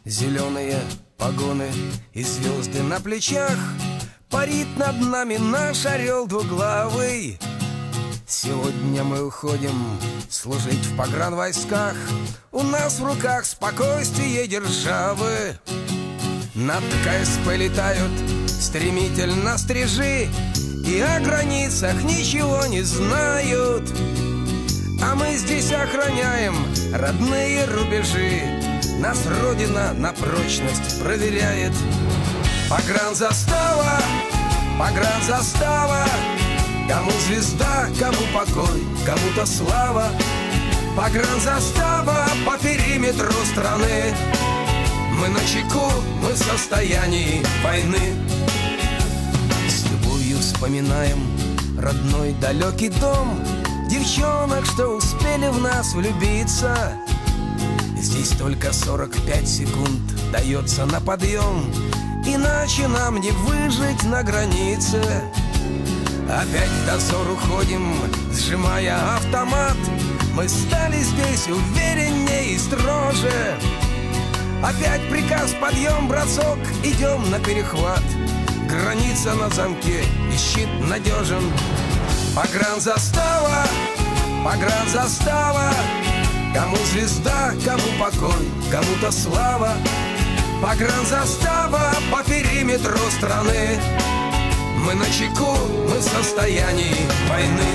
Зеленые погоны и звезды на плечах, парит над нами наш орел двуглавый. Сегодня мы уходим служить в погранвойсках, у нас в руках спокойствие державы. Над КСП летают стремительно стрижи, и о границах ничего не знают. А мы здесь охраняем родные рубежи, нас Родина на прочность проверяет. Погранзастава, погранзастава, кому звезда, кому покой, кому-то слава. Погранзастава по периметру страны, мы начеку, мы в состоянии войны. С любовью вспоминаем родной далекий дом, девчонок, что успели в нас влюбиться. Здесь только 45 секунд дается на подъем, иначе нам не выжить на границе. Опять в дозор уходим, сжимая автомат, мы стали здесь увереннее и строже. Опять приказ подъем, бросок, идем на перехват, граница на замке и щит надежен. Погранзастава, погранзастава, кому звезда, кому покой, кому-то слава. Погранзастава по периметру страны, мы начеку, мы в состоянии войны.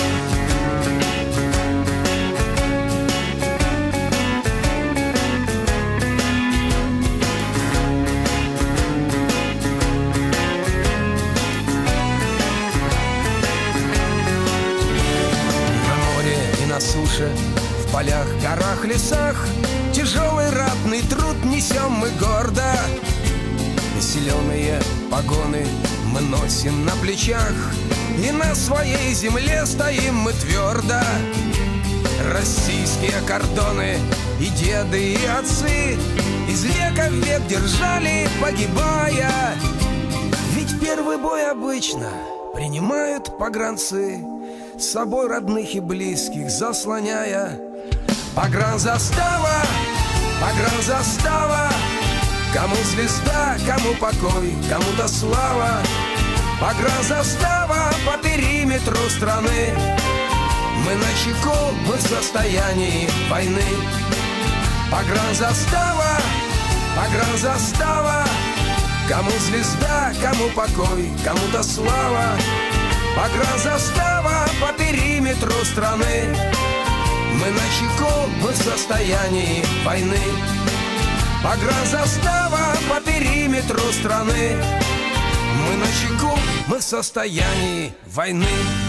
На суше, в полях, горах, лесах тяжелый ратный труд несем мы гордо. Зеленые погоны мы носим на плечах, и на своей земле стоим мы твердо. Российские кордоны и деды, и отцы из века в век держали, погибая. Ведь первый бой обычно принимают погранцы, с собой родных и близких заслоняя. Погранзастава, погранзастава, кому звезда, кому покой, кому-то слава. Погранзастава по периметру страны, мы начеку, мы в состоянии войны. Погранзастава, погранзастава, кому звезда, кому покой, кому-то слава. Погранзастава по периметру страны, мы начеку, мы в состоянии войны. Погранзастава по периметру страны, мы начеку, мы в состоянии войны.